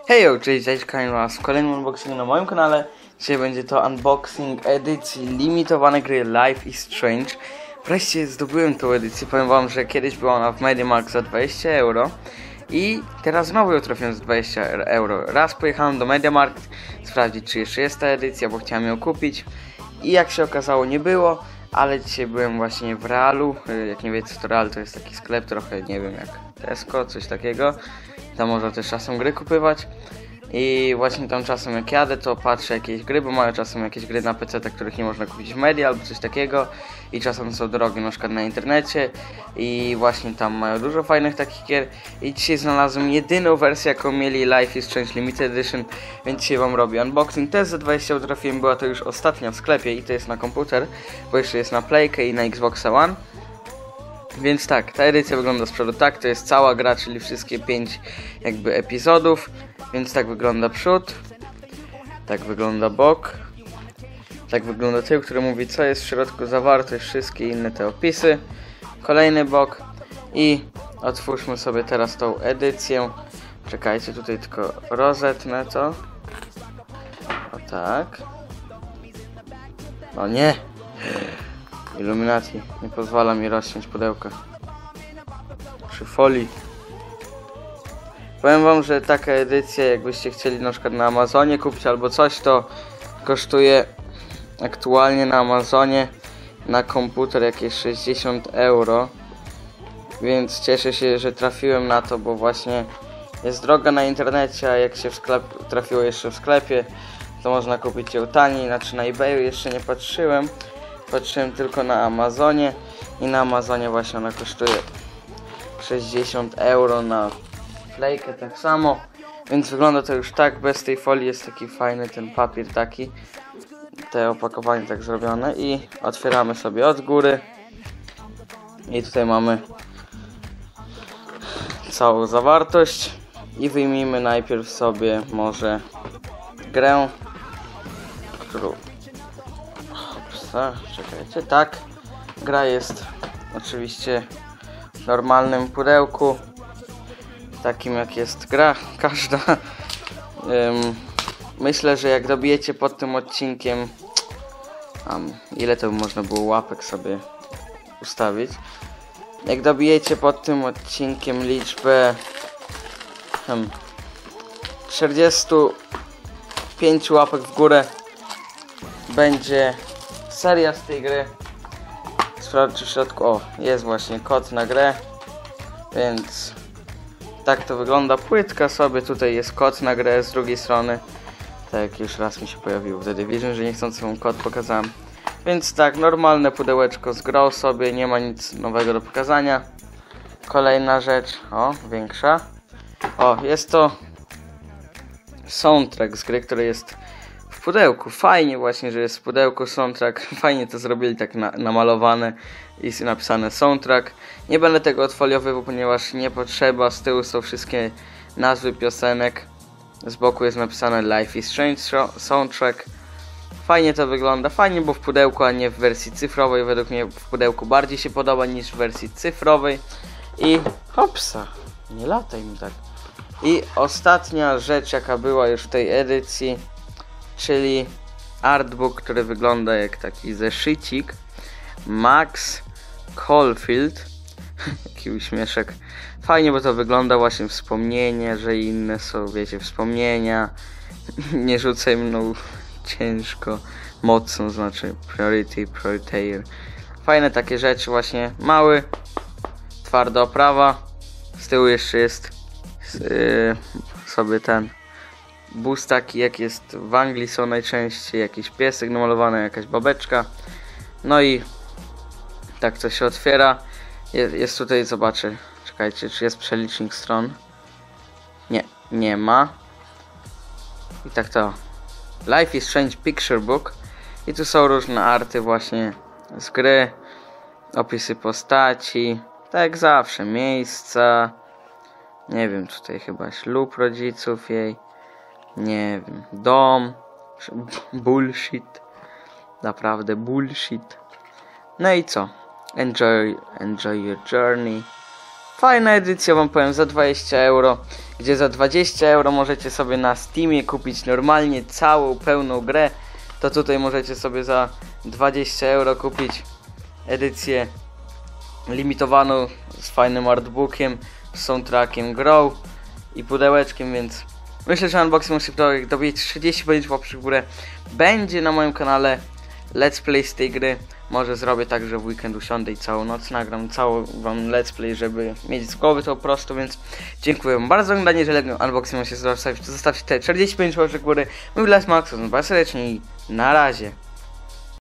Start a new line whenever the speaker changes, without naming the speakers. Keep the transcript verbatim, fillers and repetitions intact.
Hejo, cześć, cześć, Kamil was w kolejnym unboxingu na moim kanale. Dzisiaj będzie to unboxing edycji limitowanej gry Life is Strange. Wreszcie zdobyłem tą edycję, powiem wam, że kiedyś była ona w MediaMarkt za dwadzieścia euro. I teraz znowu ją trafiłem za dwadzieścia euro. Raz pojechałem do MediaMarkt sprawdzić, czy jeszcze jest ta edycja, bo chciałem ją kupić. I jak się okazało, nie było. Ale dzisiaj byłem właśnie w Realu. Jak nie wiecie, to Real to jest taki sklep trochę, nie wiem, jak Tesco, coś takiego. Tam można też czasem gry kupywać. I właśnie tam czasem jak jadę, to patrzę jakieś gry, bo mają czasem jakieś gry na P C, których nie można kupić w Media albo coś takiego. I czasem są drogie, na przykład na internecie. I właśnie tam mają dużo fajnych takich gier. I dzisiaj znalazłem jedyną wersję, jaką mieli Life is Strange Limited Edition. Więc dzisiaj wam robię unboxing. Też za dwadzieścia trafiłem, była to już ostatnia w sklepie i to jest na komputer. Bo jeszcze jest na Playkę i na Xboxa One. Więc tak, ta edycja wygląda z przodu tak, to jest cała gra, czyli wszystkie pięć jakby epizodów. Więc tak wygląda przód, tak wygląda bok, tak wygląda tył, który mówi co jest w środku, zawartość, wszystkie inne te opisy. Kolejny bok i otwórzmy sobie teraz tą edycję. Czekajcie, tutaj tylko rozetnę to. O tak. O nie! Illuminati nie pozwala mi rozciąć pudełka przy folii. Powiem wam, że taka edycja, jakbyście chcieli na przykład na Amazonie kupić albo coś, to kosztuje aktualnie na Amazonie na komputer jakieś sześćdziesiąt euro. Więc cieszę się, że trafiłem na to, bo właśnie jest droga na internecie, a jak się w sklep, trafiło jeszcze w sklepie, to można kupić ją taniej, znaczy na eBayu jeszcze nie patrzyłem. Patrzyłem tylko na Amazonie i na Amazonie właśnie ona kosztuje sześćdziesiąt euro, na Playkę tak samo, więc wygląda to już tak, bez tej folii jest taki fajny ten papier taki, te opakowanie tak zrobione i otwieramy sobie od góry i tutaj mamy całą zawartość i wyjmijmy najpierw sobie może grę, którą czekajcie, tak, gra jest oczywiście w normalnym pudełku, takim jak jest gra każda. um, Myślę, że jak dobijecie pod tym odcinkiem um, ile to by można było łapek sobie ustawić, jak dobijecie pod tym odcinkiem liczbę um, czterdzieści pięć łapek w górę, będzie seria z tej gry. Sprawdźcie w środku, o, jest właśnie kod na grę, więc tak to wygląda, płytka sobie, tutaj jest kod na grę z drugiej strony. Tak jak już raz mi się pojawił w The Division, że niechcący wam kod pokazałem. Więc tak, normalne pudełeczko z grą sobie, nie ma nic nowego do pokazania. Kolejna rzecz, o, większa. O, jest to soundtrack z gry, który jest w pudełku. Fajnie właśnie, że jest w pudełku soundtrack. Fajnie to zrobili, tak na, namalowane i napisane soundtrack. Nie będę tego odfoliowywał, ponieważ nie potrzeba. Z tyłu są wszystkie nazwy piosenek. Z boku jest napisane Life is Strange soundtrack. Fajnie to wygląda. Fajnie, bo w pudełku, a nie w wersji cyfrowej. Według mnie w pudełku bardziej się podoba niż w wersji cyfrowej. I hopsa, nie lataj mi tak. I ostatnia rzecz, jaka była już w tej edycji, czyli artbook, który wygląda jak taki zeszycik. Max Caulfield. Jaki uśmieszek. Fajnie, bo to wygląda właśnie wspomnienie, że inne są, wiecie, wspomnienia. Nie rzucaj mną ciężko, mocno, znaczy priority, prioritaire. Fajne takie rzeczy właśnie. Mały, twarda oprawa. Z tyłu jeszcze jest yy, sobie ten bus taki, jak jest w Anglii, są najczęściej jakiś piesek namalowany, jakaś babeczka. No i tak to się otwiera. Jest, jest tutaj, zobaczę, czekajcie, czy jest przelicznik stron. Nie, nie ma. I tak to Life is Strange Picture Book. I tu są różne arty właśnie z gry, opisy postaci, tak jak zawsze, miejsca. Nie wiem, tutaj chyba ślub rodziców jej. Nie wiem, dom. Bullshit. Naprawdę bullshit. No i co? Enjoy, enjoy your journey. Fajna edycja, wam powiem, za dwadzieścia euro, gdzie za dwadzieścia euro możecie sobie na Steamie kupić normalnie całą, pełną grę, to tutaj możecie sobie za dwadzieścia euro kupić edycję limitowaną z fajnym artbookiem, z soundtrackiem, grą i pudełeczkiem, więc myślę, że unboxing musi dobić trzydzieści łapek w górę. Będzie na moim kanale let's play z tej gry. Może zrobię tak, że w weekend usiądę i całą noc nagram cały wam let's play, żeby mieć z głowy to prosto, więc dziękuję wam bardzo za oglądanie. Jeżeli unboxing ma się zostawić, to zostawcie te czterdzieści pięć łapek w górę. Mój Las Max, bardzo serdecznie i na razie.